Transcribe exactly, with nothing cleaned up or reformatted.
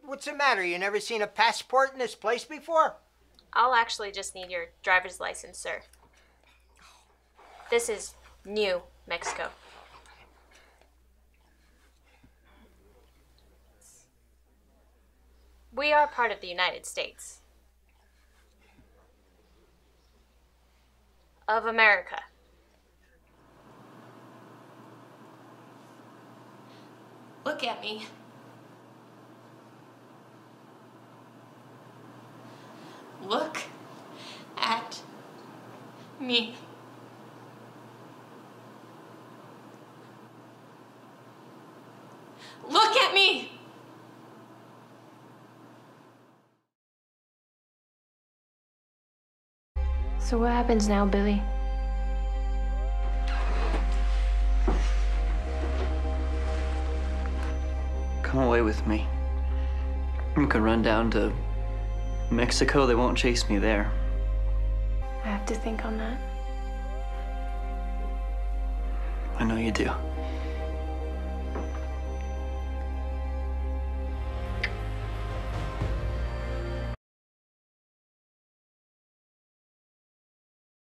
What's the matter? You never seen a passport in this place before? I'll actually just need your driver's license, sir. This is New Mexico. We are part of the United States of America. Look at me. Look at me. Look at me! So what happens now, Billy? Come away with me. You can run down to Mexico. They won't chase me there. I have to think on that. I know you do.